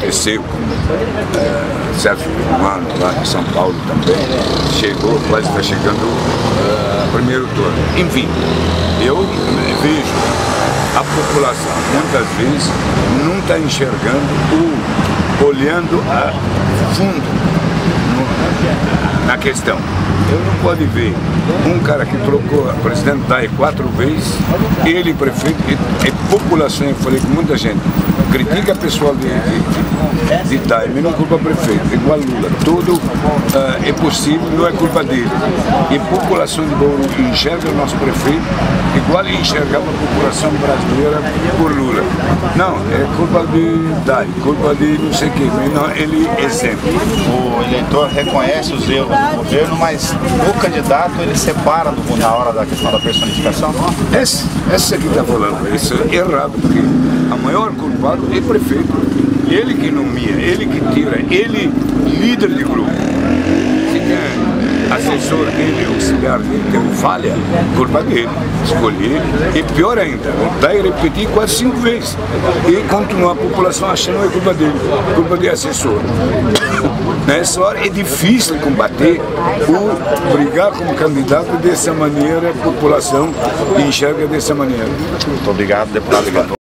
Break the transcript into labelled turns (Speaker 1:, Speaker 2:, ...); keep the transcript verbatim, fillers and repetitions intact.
Speaker 1: aconteceu com é, Sérgio Romano, lá em São Paulo também, chegou, quase está chegando o uh, primeiro turno. Enfim, eu vejo a população, muitas vezes, não está enxergando ou olhando a fundo no, na questão. Eu não pode ver um cara que trocou a presidente Dai quatro vezes, ele prefeito, e, e população, eu falei com muita gente, critica pessoal de, de, de Dai, mas não culpa prefeito, igual Lula, tudo uh, é possível, não é culpa dele. E a população de Bauru enxerga o nosso prefeito igual enxergava a população brasileira por Lula. Não, é culpa de Dai, culpa de não sei quem, mas não, ele é exemplo.
Speaker 2: O eleitor reconhece os erros do governo, mas o candidato ele separa do, na hora da questão da personificação?
Speaker 1: Esse, esse aqui está falando, isso é errado, porque a maior culpado é o prefeito. Ele que nomeia, ele que tira, ele líder de grupo. Se tem assessor dele, auxiliar dele, tem falha, culpa dele, escolher. E pior ainda, vai repetir quase cinco vezes. E continua a população achando que é culpa dele, culpa de assessor. Nessa hora é difícil combater ou brigar com o candidato dessa maneira, a população enxerga dessa maneira.
Speaker 2: Muito obrigado, deputado.